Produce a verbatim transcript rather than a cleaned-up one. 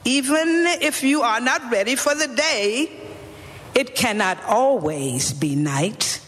Even if you are not ready for the day, it cannot always be night.